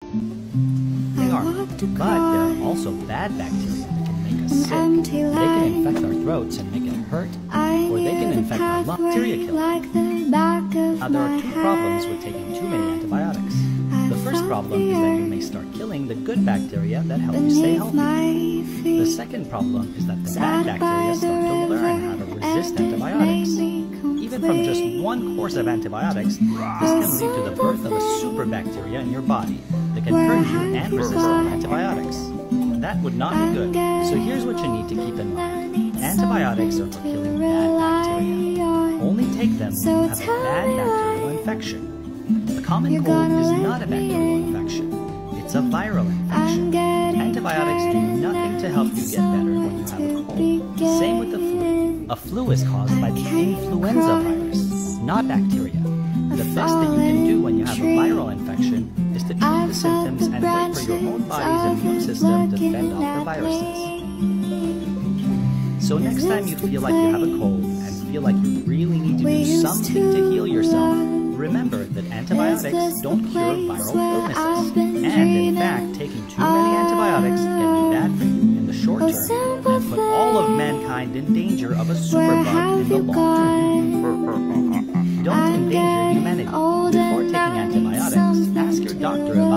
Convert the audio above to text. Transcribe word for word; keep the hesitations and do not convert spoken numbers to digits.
They are, but there are also bad bacteria that can make us sick. They can infect our throats and make it hurt, or they can infect our lungs. Bacteria killer. Now, there are two problems with taking too many antibiotics. The first problem is that you may start killing the good bacteria that help you stay healthy. The second problem is that the bad bacteria start to learn how to resist antibiotics. Even from just one course of antibiotics, this can lead to the birth of a super bacteria in your body that can hurt you and resist all antibiotics. That would not be good. So here's what you need to keep in mind. Antibiotics are for killing bad bacteria. Only take them when you have a bad bacterial infection. The common cold is not a bacterial infection. It's a viral infection. Antibiotics do nothing to help you get better when you have a cold. Same with the flu. A flu is caused by the influenza virus, not bacteria. The best that you can do when you have a viral infection is to treat the symptoms and wait for your own body's immune system to fend off the viruses. So next time you feel like you have a cold and feel like you really need to do something to heal yourself, remember that antibiotics don't cure viral illnesses. And in fact, taking too many antibiotics can be bad for you in the short term and put all of mankind in danger of a superbug in the long term. Don't endanger humanity. Before taking antibiotics, ask your doctor